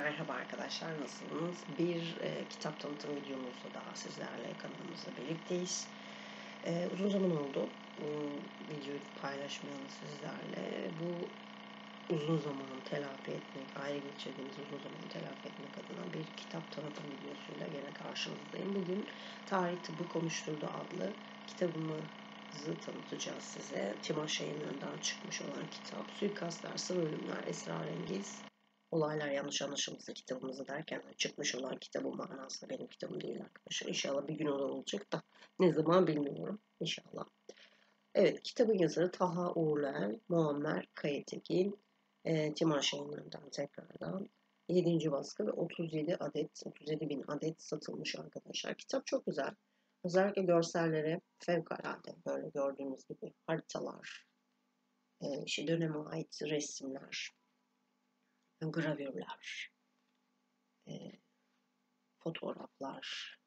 Merhaba arkadaşlar, nasılsınız? Bir kitap tanıtım videomuzda daha sizlerle kanalımızda birlikteyiz. Uzun zaman oldu bu videoyu paylaşmayalı sizlerle. Bu uzun zamanı telafi etmek, ayrı geçirdiğimiz uzun zamanı telafi etmek adına bir kitap tanıtım videosuyla gene karşınızdayım. Bugün Tarih Tıbbı Konuşturdu adlı kitabımızı tanıtacağız size. Timaş Yayınları'ndan çıkmış olan kitap. Suikastlar, Sır Ölümler, Esrarengiz Olaylar Yanlış Anlaşılması kitabımızı derken çıkmış olan kitabın manasında benim kitabım değil arkadaşlar. İnşallah bir gün o da olacak da ne zaman bilmiyorum. İnşallah. Evet, kitabın yazarı Taha Uğurluer, Muammer Kayıtekin, Timaş Yayınları'ndan tekrardan 7. baskı ve 37 bin adet satılmış arkadaşlar. Kitap çok güzel. Özellikle görsellere fevkalade böyle gördüğünüz gibi haritalar, işte döneme ait resimler, gravürler, fotoğraflar,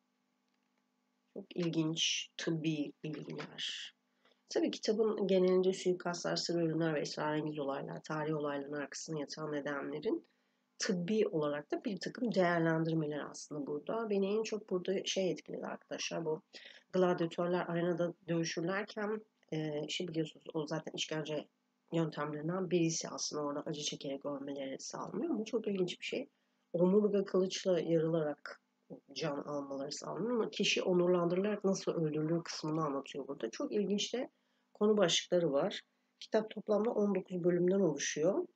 çok ilginç tıbbi bilgiler. Tabii kitabın genelinde suikastlar, sır ölümler ve esrarengiz olaylar, tarihi olayların arkasında yatan nedenlerin tıbbi olarak da bir takım değerlendirmeler aslında burada. Beni en çok burada etkiledi arkadaşlar. Bu gladyatörler arenada dövüşürlerken işte biliyorsunuz o zaten işkence yöntemlerinden birisi aslında orada acı çekerek ölmeleri sağlanıyor ama çok ilginç bir şey. Omurga kılıçla yarılarak can almaları sağlanıyor ama kişi onurlandırılarak nasıl öldürülür kısmını anlatıyor burada. Çok ilginç de konu başlıkları var. Kitap toplamda 19 bölümden oluşuyor.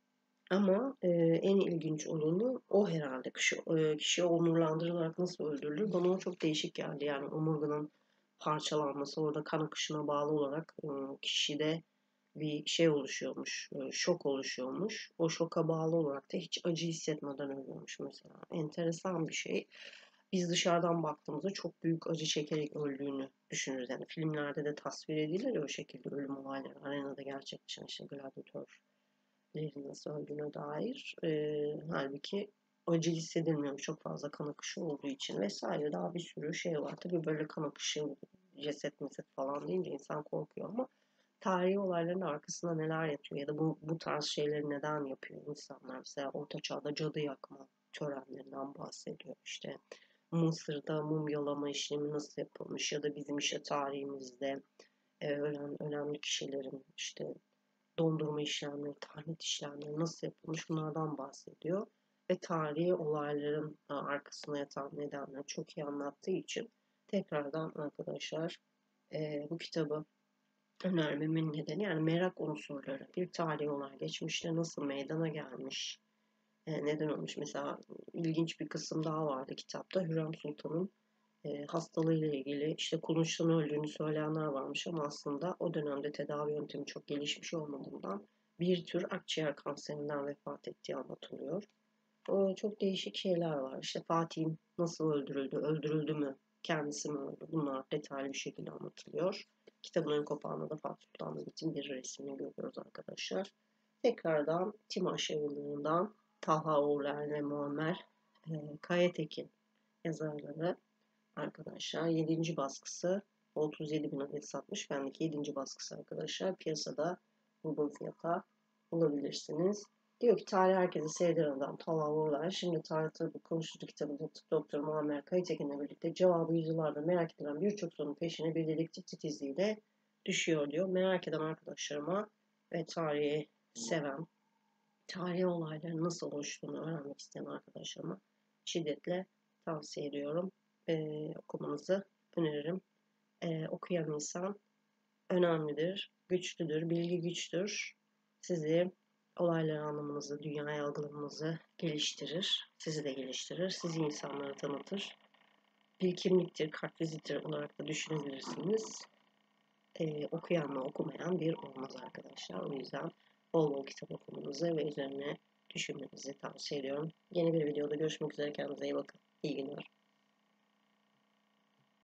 Ama en ilginç olanı o herhalde. Kişi onurlandırılarak nasıl öldürülür? Bana o çok değişik geldi. Yani omurganın parçalanması, orada kan akışına bağlı olarak kişide bir oluşuyormuş, şok oluşuyormuş. O şoka bağlı olarak da hiç acı hissetmeden ölüyormuş mesela. Enteresan bir şey. Biz dışarıdan baktığımızda çok büyük acı çekerek öldüğünü düşünürüz. Yani filmlerde de tasvir edilir ya o şekilde ölüm olayları. Arenada gerçekleşen işte gladyatörlerin nasıl öldüğüne dair. Halbuki acı hissedilmiyor. Çok fazla kan akışı olduğu için vesaire daha bir sürü şey var. Tabii böyle kan akışı, ceset meset falan deyince insan korkuyor ama tarihi olayların arkasında neler yatıyor ya da bu tarz şeyleri neden yapıyor insanlar. Mesela Orta Çağ'da cadı yakma törenlerinden bahsediyor. İşte Mısır'da mumyalama işlemi nasıl yapılmış ya da bizim işte tarihimizde ölen önemli kişilerin işte dondurma işlemleri, tahnit işlemleri nasıl yapılmış bunlardan bahsediyor. Ve tarihi olayların arkasına yatan nedenleri çok iyi anlattığı için tekrardan arkadaşlar bu kitabı önermemin nedeni yani merak unsurları. Bir tarihi olay geçmişte nasıl meydana gelmiş, neden olmuş. Mesela ilginç bir kısım daha vardı kitapta. Hürrem Sultan'ın hastalığıyla ilgili işte kulunçtan öldüğünü söyleyenler varmış ama aslında o dönemde tedavi yöntemi çok gelişmiş olmadığından bir tür akciğer kanserinden vefat ettiği anlatılıyor. Çok değişik şeyler var. İşte Fatih'in nasıl öldürüldü, öldürüldü mü, kendisi mi öldü? Bunlar detaylı bir şekilde anlatılıyor. Kitabın ön kapağında da Fatih Sultan Mehmet'in bir resmini görüyoruz arkadaşlar. Tekrardan Timaş Yayınları'ndan Talha Uğurler ve Muammer Kayatekin yazarları arkadaşlar. 7. baskısı 37 bin adet satmış. Bendeki 7. baskısı arkadaşlar. Piyasada uygun fiyata bulabilirsiniz. Diyor ki tarih herkese sevdiren adam Talha Uğurlar. Şimdi tarih tıbbı konuştuğu kitabında tıp doktoru Muammer Kayıtekin'le birlikte cevabı yüzyıllardır merak edilen birçok sorunun peşine bir dedektif titizliğiyle düşüyor diyor. Merak eden arkadaşlarıma ve tarihi seven, tarihi olayların nasıl oluştuğunu öğrenmek isteyen arkadaşlarıma şiddetle tavsiye ediyorum. Okumanızı öneririm. Okuyan insan önemlidir, güçlüdür, bilgi güçtür. Sizi olayları anlamanızı, dünyayı algılamanızı geliştirir. Sizi de geliştirir. Sizi insanlara tanıtır. Bir kimliktir, kartvizittir olarak da düşünebilirsiniz. Okuyanla okumayan bir olmaz arkadaşlar. O yüzden bol bol kitap okumanızı ve üzerine düşünmenizi tavsiye ediyorum. Yeni bir videoda görüşmek üzere. Kendinize iyi bakın. İyi günler.